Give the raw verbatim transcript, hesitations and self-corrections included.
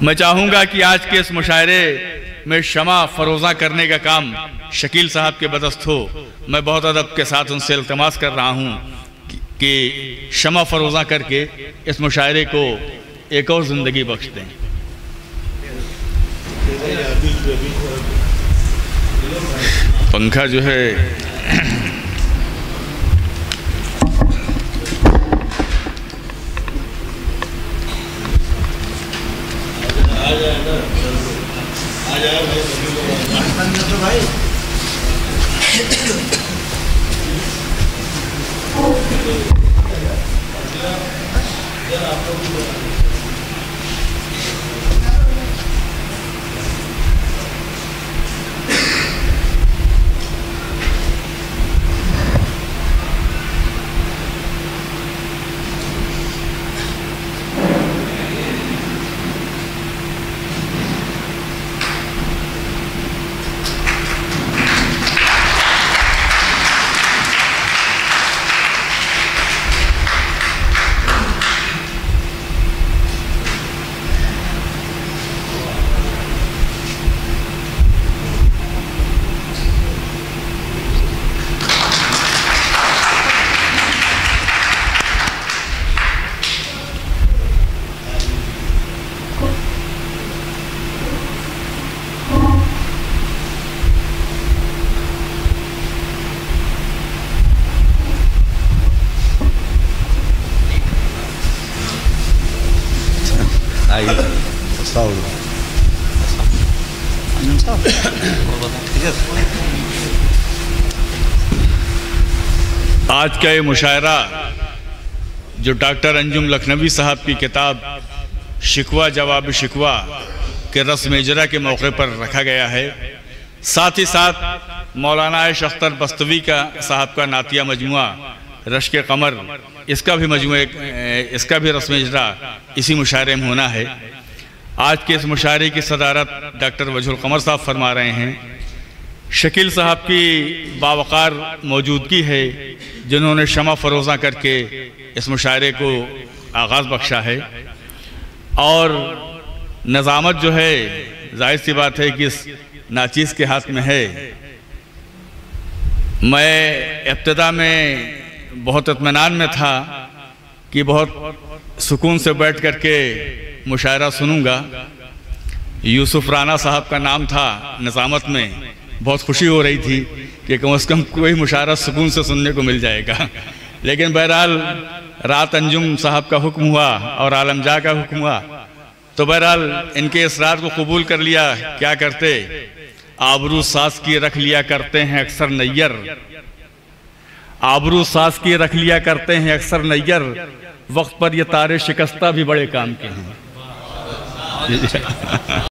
मैं चाहूँगा कि आज के इस मुशायरे में शमा फरोज़ा करने का काम शकील साहब के बदस्त हो। मैं बहुत अदब के साथ उनसे इल्तमास कर रहा हूँ कि शमा फरोज़ा करके इस मुशायरे को एक और ज़िंदगी बख्श दें। पंखा जो है भाई आज का ये मुशायरा जो डॉक्टर अंजुम लखनवी साहब की किताब शिकवा जवाब शिकवा के रस्म इजरा के मौके पर रखा गया है, साथ ही साथ मौलाना आयश अख्तर बस्तवी का साहब का नातिया मजमुआ रश्क कमर, इसका भी मजमुए इसका भी रस्म इजरा इसी मुशायरे में होना है। आज के इस मुशायरे की सदारत डॉक्टर वजहुल कमर साहब फरमा रहे हैं। शकील साहब की बावकार मौजूदगी है जिन्होंने शमा फरोज़ा करके इस मुशायरे को आगाज़ बख्शा है, और नज़ामत जो है जाहिर सी बात है कि इस नाचीज़ के हाथ में है। मैं इब्तिदा में बहुत इत्मीनान में था कि बहुत सुकून से बैठ कर के मुशायरा सुनूंगा। यूसुफ राना साहब का नाम था नज़ामत में, बहुत खुशी हो रही थी कि कम से कम कोई मुशायरा सुकून से सुनने को मिल जाएगा। लेकिन बहरहाल रात अंजुम साहब का हुक्म हुआ और आलमजा का हुक्म हुआ, तो बहरहाल इनके इसरार को कबूल कर लिया। क्या करते, आबरू सास की रख लिया करते हैं अक्सर नैयर, आबरू सास की रख लिया करते हैं अक्सर नैयर, वक्त पर ये तारे शिकस्ता भी बड़े काम के हैं।